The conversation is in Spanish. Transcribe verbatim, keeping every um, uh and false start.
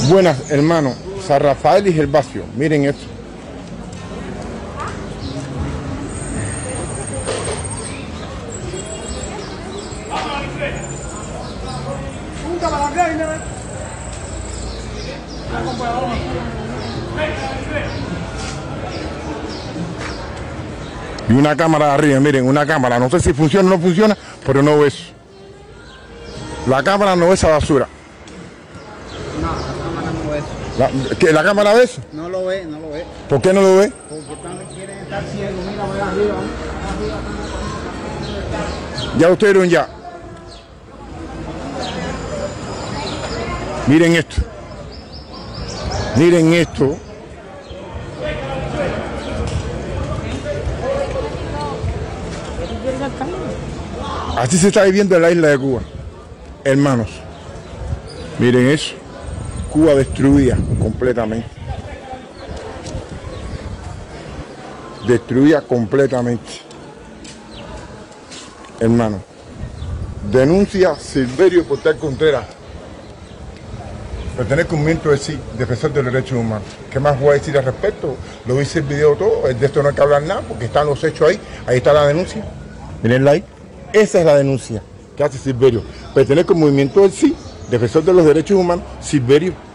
Buenas, hermano. San Rafael y Gervasio. Miren esto. Y una cámara de arriba, miren, una cámara. No sé si funciona o no funciona, pero no ve eso. La cámara no ve esa basura. No, la cámara no ve eso. ¿La, ¿qué, ¿La cámara ve eso? No lo ve, no lo ve. ¿Por qué no lo ve? Porque también quieren estar ciegos. Mira, voy arriba. Arriba. Ya ustedes vieron ya. Miren esto. Miren esto. Así se está viviendo en la isla de Cuba. Hermanos. Miren eso. Cuba destruida completamente. Destruida completamente. Hermano. Denuncia Silverio Portal Contreras. Pertenezco a un movimiento de sí, defensor de los derechos humanos. ¿Qué más voy a decir al respecto? Lo hice el video todo, de esto no hay que hablar nada, porque están los hechos ahí, ahí está la denuncia. Mirenla ahí. Esa es la denuncia que hace Silverio. Pertenezco al movimiento del sí, defensor de los derechos humanos, Silverio